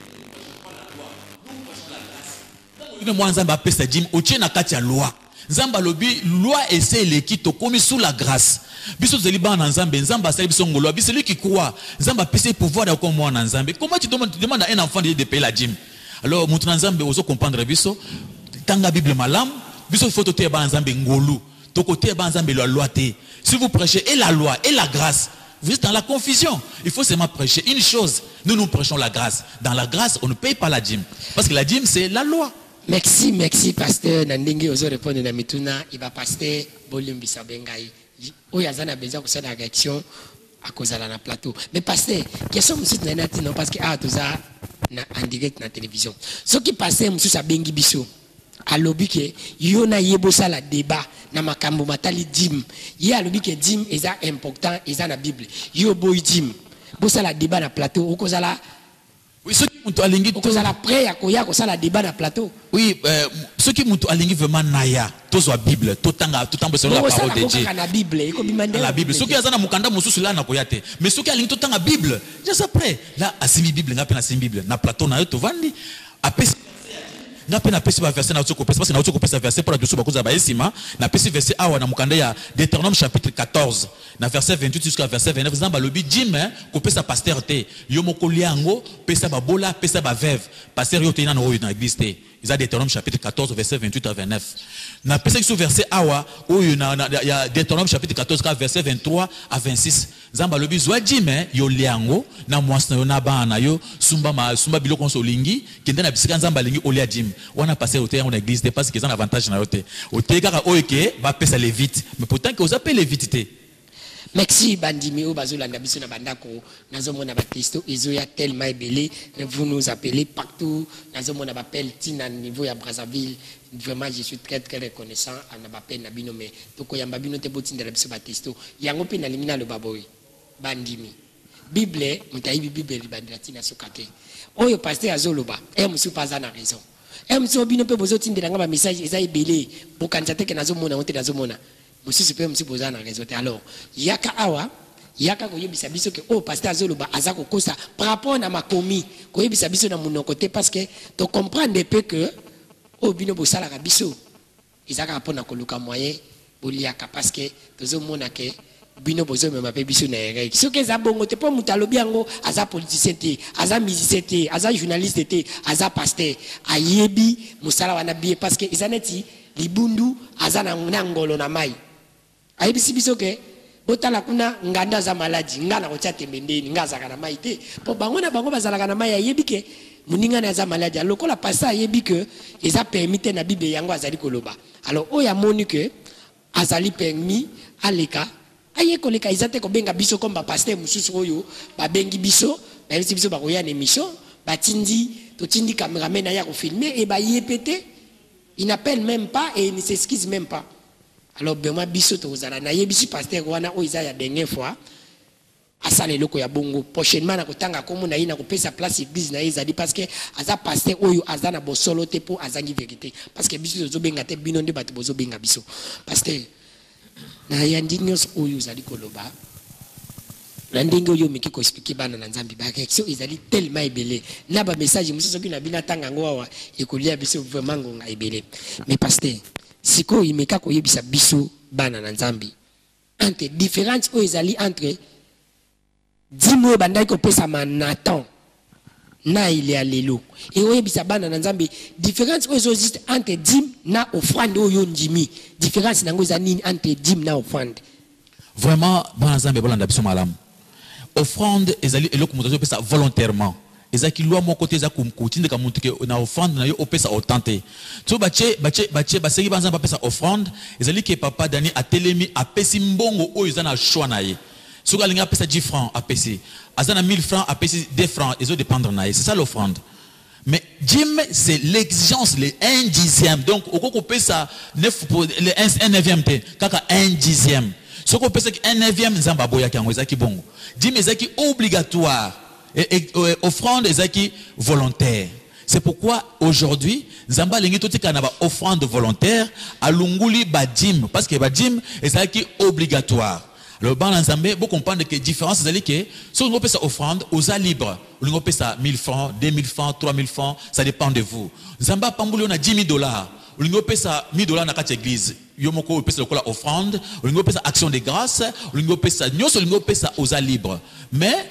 moi nzamba pesa dim otie na kati ya loi nzamba lobi loi essaie les qui to commis sous la grâce biso zeli ba na nzambe nzamba sali biso ngolo biso celui qui croit nzamba pesa pouvoir de comme moi na nzambe comment tu demandes à un enfant de payer la dîme alors mutu na nzambe ozo comprendre biso tanga bible malam biso faut te ba nzambe ngolu to côté ba nzambe la loi te si vous prêchez et la loi et la grâce vous êtes dans la confusion. Il faut seulement prêcher une chose. Nous prêchons la grâce. Dans la grâce, on ne paye pas la dîme. Parce que la dîme, c'est la loi. Merci, pasteur. Nandingi ozo répondre na mituna. Il va pasteur Bolium Bisabengai. Oyazana besoin que ça la réaction à cause de la plateau. Mais pasteur, question monsieur nanati non parce que tout ça en direct na télévision. Ce qui passait monsieur Sabengi Biso. Alobi ke yona yebosa la débat na makambo matali dim ye alobi ke dim eza important eza na bible yo boy dim bosa la débat na plateau okozala oui ce qui mutu alingi okozala prêt ya koya ko sala débat na plateau oui ce qui mutu alingi vraiment naya tozwa bible totanga totambo sur la parole de Dieu na bible iko bimande la bible ce qui azana mukanda mususu la na koyate mais ce qui alingi totanga bible je sais prêt là asimi bible ngapi na simi bible na plateau na yo tovandi apesi na pena pesi ba verset na otoko pesi parce que na otoko pesi verset pour la dosso bakoza ba esima na pesi verset awa na mukanda ya Deutéronome chapitre 14 na verset 28 jusqu'à verset 29 zamba lobi dime ko pesa pasteur te yo moko liango pesa ba bola pesa ba veuve pasteur yo te na église te Ils ont Deutéronome chapitre 14, verset 28 à 29. Na pesa qui verset awa, où il y a Deutéronome chapitre 14, verset 23 à 26. Zamba lobi zwa jime yo liango na mwasna yo na bana yo sumba biloko solingi kende na bisika nzamba lingi olia jim. Wana passer au terre en église de parce qu'ils ont avantage na yote. Au tega oike ba pesa les vite. Mais pourtant que vous appelez les vite. Merci bandimi o bazolanda biso na bandako nazomona batisto ezoya tellement ebele vous nous appelez partout nazomona bapel tina niveau ya Brazzaville vraiment je suis très reconnaissant na bapel na bino mais tokoyamba bino te botindela biso batisto yango pe na limina lo baboy bandimi Bible mutayibi Bible bandela tina sokate oyo pasteur azoloba musu pas na raison musu bino pe bozotindela nga ba message eza ebele bokanza te ke nazomona ote nazomona Monsieur peut me poser un réseau. Alors, yaka awa, yaka koyebisa biso que oh pasteur azoloba azako kosa par rapport na makomi koyebisa biso na mon côté parce que tu comprends un peu que oh bino bosala ka biso izaka rapport na koluka moyen boliaka parce que tozo mona que bino bozo me mape biso na erreur ce que za bongo te po mutalobi yango aza politicien te aza musicien te aza journaliste te aza pasteur ayebi musala wana bien parce que izaneti libundu aza na ngolo na mai ayebisi biso ke botala kuna nganda za maladi ngana kotia tembendeni ngaza kana mai te po bango na bango bazalaka na mai ayebi ke muninga na za maladi lokola pasa ayebi ke eza permis na bible yango azali koloba alors oya moni ke azali permis aleka aye koleka izate ko benga biso comme ba pasteur mususu oyo ba bengi biso ba yebisi biso ba koya na émission batindi totindi cameraman na ya ko filmer et ba yepete il n'appelle même pas et il ne s'excuse même pas. Alors, ben biso tozala na yebisi pasteur wana o iza ya dernière fois asale loko ya bongo prochainement na kotanga komo na ina ko pesa place église na ezali parce que aza pasteur oyo aza na bosolo te po azangi vérité parce que biso zo benga te bino nde bato bozo benga biso pasteur na yandinios oyo zali koloba na ndenge oyo miki ko expliquer bana na nzambi ba question ezali tellement ebele na ba message mususu ki na bina tanga ngo awa ekolia biso vraiment ngonga ebele mais pasteur siko imeka ko yebisa biso bana na nzambi entre différence oyo ezali entre dimo bandai ko pesa manatan na ile ya lelo et oyo yebisa bana na nzambi différence oyo existe entre dim na offrande oyo ndimi différence nango za nini entre dim na offrande vraiment bana nzambi bolanda biso malamu offrande ezali eloko moto pesa volontairement ezaki loi mon côté za kumkutinda ka muntu ke na offrande na yo opesa autant to bache baseki banza pesa offrande ezali ke papa Dani atelemi apesi mbongo oyo za na choix na ye soka linga pesa 10 francs apesi azana 1000 francs apesi 2 francs ezo dépendre na ye c'est ça l'offrande mais Jim c'est l'exigence les 1/10 donc oko pesa 9 pour le 1/9 te kaka 1/10 ce qu'on peut c'est qu'un 9e nzamba boya kango ezaki bongo dim ezaki obligatoire et offrande ezaki volontaire c'est pourquoi aujourd'hui nzamba lingi totika na ba offrande volontaire alunguli ba dim parce que ba dim ezaki obligatoire alors ban nzambe vous comprendre que différence ezali que si on peut ça offrande aux libre on peut ça 1000 francs 2000 francs 3000 francs ça dépend de vous nzamba pambuli on a $10,000 on peut ça $1,000 na kati église yomoko on peut ça la offrande on peut ça action de grâce on peut ça nyoso on peut ça aux libre mais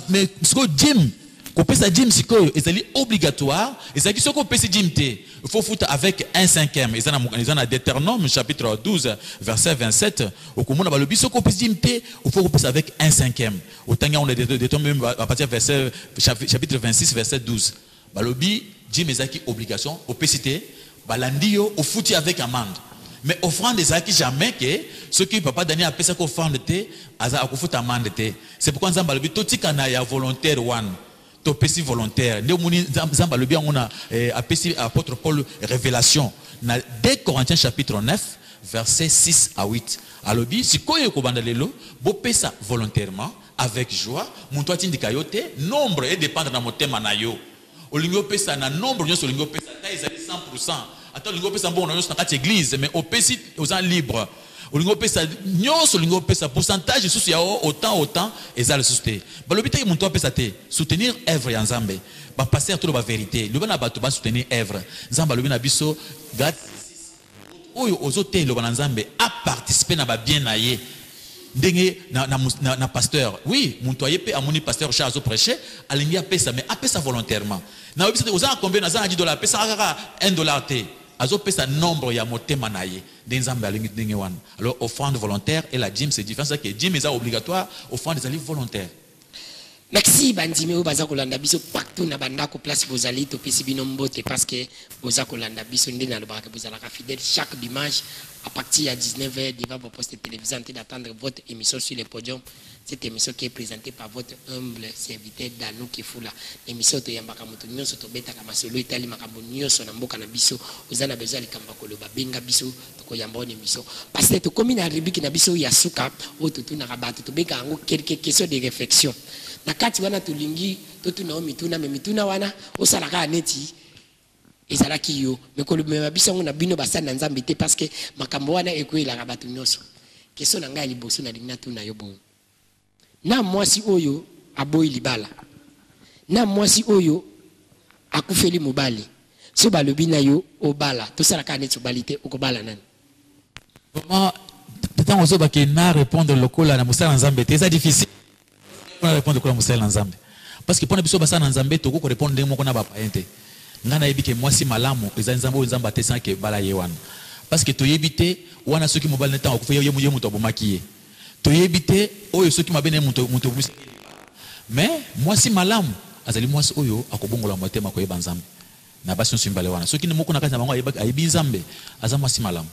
ce que dim qu'on peut ça dim c'est que c'est obligatoire et c'est ce qu'on peut se dim te il faut foutre avec 1/5 ils en a Deutéronome chapitre 12 verset 27 au commun ba le biso qu'on peut dim te il faut qu'on peut avec 1/5 autant on est Deutéronome à partir verset chapitre 26 verset 12 ba le bi dim ezaki obligation au pécité balandio au foutu avec amende mais offrande des acquis jamais que ce qui papa Daniel appelle ça qu'offrande te aza akufouta amende te c'est pourquoi nzamba lobi totika na ya volontaire one to pesi volontaire nde moni nzamba lobi on a appelé apôtre Paul révélation na 2 Corinthiens chapitre 9 verset 6 à 8 alobi sikoyo ko bandalelo bo pesa volontairement avec joie mon toi tindika yote nombre et dépendre na motema na yo olingo pesa na nombre nyoso olingo pesa ta ezali 100%. Attends, olingo pesa bon na église mais au pesi aux gens libres. Olingo pesa nyoso olingo pesa pourcentage sous ya autant ezali susté. Balobita ki muntu pesa te soutenir œuvre ya Nzambe. Ba passer tout la vérité. Le bana bato ba soutenir œuvre. Nzamba lobi na biso grâce oyo ozote lo bana Nzambe a participer na ba bien na ye. na pasteur. Oui, mon toye pe amoni pasteur Charles prêcher, alingi a pesa mais a pesa volontairement. Na obi aux a combien na za $10 pesa $1 te. Azo pesa nombre ya motema na ye. Denzambe alingi ndenge wana. Alors offrande volontaire et la dîme c'est différent, c'est que dîme est obligatoire, offrande des alliés volontaires. Merci bandimi o baza kolanda biso partout na bandako place bozali to pesi bino mbote parce que boza kolanda biso ndena lo baraka bozala ka fidèle chaque dimanche à partir à 19h devant vos postes télévisés en train d'attendre votre émission sur le podium. Cette émission qui est présentée par votre humble serviteur Danou Kifula. Émission to yambaka moto nyonso to beta kama solo itali makambo nyonso na mboka na biso ozana bezo alikamba koloba benga biso to ko yamba on émission parce que to komi na rubrique na biso ya suka o to tuna rabato to beka ngo quelques questions de réflexion. Na kati wana tulingi to tuna mituna me mituna wana osalaka aneti ezalaki yo me kolobema biso ngo na bino basana nzambe te parce que makambo wana ekoyela rabato nyonso. Question na ngai liboso na lingna tuna yo bo. Na mwasi oyo aboyi libala. Na mwasi oyo akufeli mobali. So balobi na yo obala. To salaka neti obalite okobala nani. Comment tant ozo ba ke na répondre lokola na musala nzambe te, c'est difficile. On répondre lokola musala nzambe. Parce que pona biso basana nzambe to ko répondre ndenge moko na ba païente. Ngana yebi ke mwasi malamu eza nzambe nzamba te sans ke bala ye wana. Parce que to yebite wana soki mobali na tant akufeli ye muto bomaki ye. To yebite oyo soki mabene muto busi. Mais mwasi malamu azali mwasi oyo akobongola motema ko yeba nzambe. Na basi nsimbale wana. Soki ne moko na kati na bango ayebi nzambe aza mwasi malamu.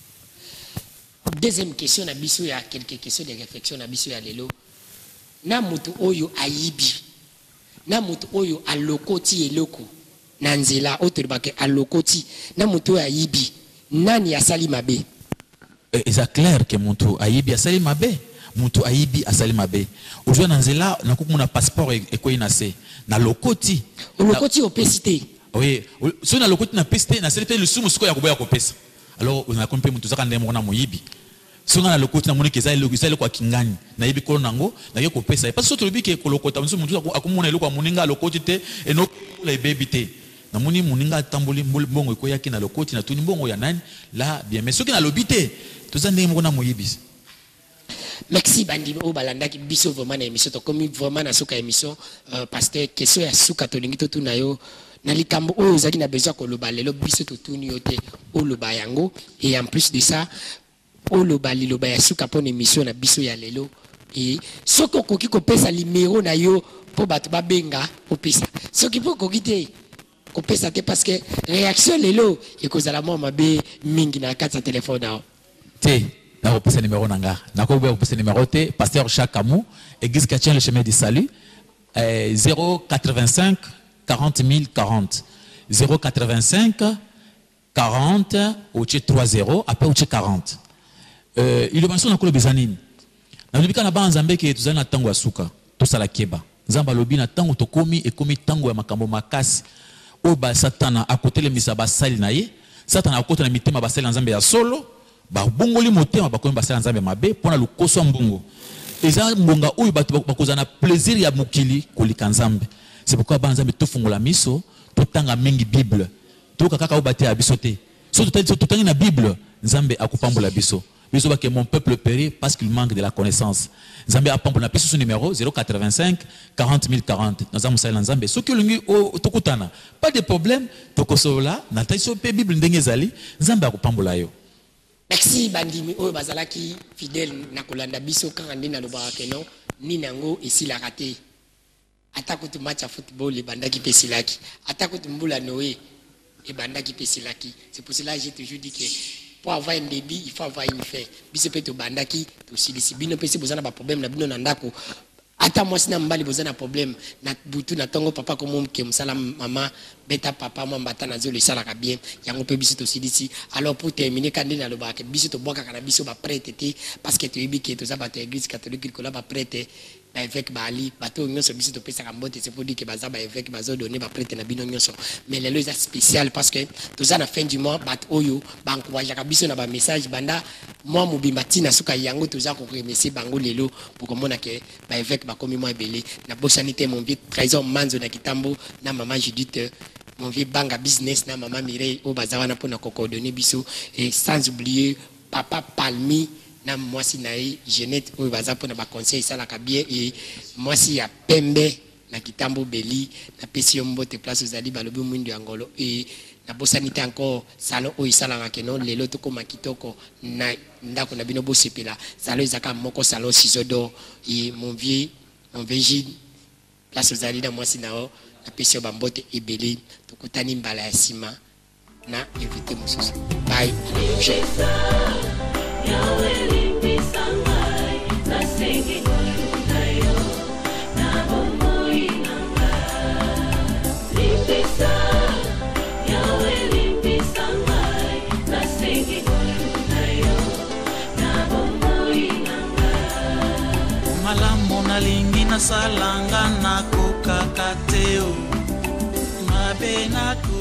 Deuxième question na biso ya quelques questions de réflexion na biso ya lelo. Na mutu oyo ayibi. Na mutu oyo alokoti eloko. Na nzela otoribake alokoti. Na mutu oyo ayibi. Nani asali mabe? C'est clair que mutu ayibi asali mabe. Mutu ayibi asali mabe. Aujourd'hui na nzela na kuku na passeport ekoyi na se. Na lokoti. Lokoti opesite. Oui, so na lokoti na pesite na sele pe le sumu siko ya koboya kopesa. Alors on a compris mutu zaka ndemo na moyibi. So na lokoti na monike ezali kwa kingani na yebi kolo nango na ye kopesa. Parce que so tolobi ke kolokota mutu akumona eloko amuninga lokoti te eno la baby te. Na moni muninga tamboli mbongo ekoya ki na lokoti na tuni mbongo ya nani la bien mais soki na lobite toza ndemo na moyibi. Merci bandi o balandaki biso vraiment na émission to komi vraiment na suka émission parce que question ya suka to lingi to tuna yo na likambo oyo zaki na besoin ko loba lelo biso to tuni yo te o loba yango et en plus de ça o loba liloba ya suka pona émission na biso ya lelo et soko koki ko pesa numéro na yo po bato ba benga o pesa soki po koki te ko pesa te parce que réaction lelo e kozala mo mabe mingi na kati ya téléphone na te. Na repousse numéro nanga. Na ko repousse numéro T, pasteur Chakamou, église chrétienne le chemin du salut, 085 40 040. 085 40 ou 30 après ou 40. Il mentionne na ko bezanini. Na lobika na ba nzambe ke tuzana na tango ya suka, to sala keba. Nzamba lobi na tango to komi e komi tango ya makambo makasi. O ba satana akotele misa basali na ye, satana akotela mitema basali nzambe ya solo. Ba bongoli motema bakomi basala nzambe mabe pona lukoso mbongo eza mbonga oyo bato bakozana plaisir ya mokili kolika nzambe. C'est pourquoi ba nzambe tofungola miso totanga mingi bible to kaka obate ya biso te so totangi na bible nzambe akupambola biso biso ba que mon peuple périt parce qu'il manque de la connaissance. Nzambe apambola biso son numéro 085 40 040 nzambe sala nzambe soki lungi tokutana pas de problème tokosola na taiso pe bible ndenge ezali nzambe akupambola yo. Merci bandimi oyo bazalaki fidèle na kolanda biso kanga ndina lobaka keno ni nango esila raté atako tu match à football et bandaki pesilaki atako tu mbula Noé et bandaki pesilaki. C'est pour cela que j'ai toujours dit que pour avoir un débit il faut avoir une fin biso pe to bandaki to silisi bino pesi bozana ba problème na bino na ndako ata moi sina mbali bozana problème na butu na tongo papa ko mom ke musala mama beta papa moi mbata na zolo sala ka bien yango pe biso to silisi. Alors pour terminer quand na loba ke biso to boka kana biso ba prêtre te parce que to yebi ke to za ba église catholique ko la ba prêtre ba évêque ba ali bato nyonso biso to pesa ka mbote c'est pour dire que baza ba évêque bazo donner ba prêtre na bino nyonso mais lelo est spécial parce que to za na fin du mois bat oyo ba encourager ka biso na ba message banda moi mobimba tina suka yango to za ko remercier bango lelo pour que mona ke ba évêque ba komi moi belé na bosanité mon vieux trésor manzo na kitambo na maman Judith mon vieux banga business na maman Mireille au bazawana pour na coordonner biso et sans oublier papa Palmi na mwasi na ye Jeanette oyo baza pona ba conseil esalaka bien et mwasi ya pembe na kitambo beli na pesi yo mbote place ozali balobi mwindu ya ngolo et na bosani te encore salon oyo esalaka keno lelo tokoma kitoko na ndako na bino bosepela salon ezaka moko salon ciseaux d'or et mon vieux Gilles place ozali na mwasi na o na pesi yo bambote ebele tokutani mbala ya nsima na invité mosusu bye malamu nalingi nasalanga nakokaka te mabe naku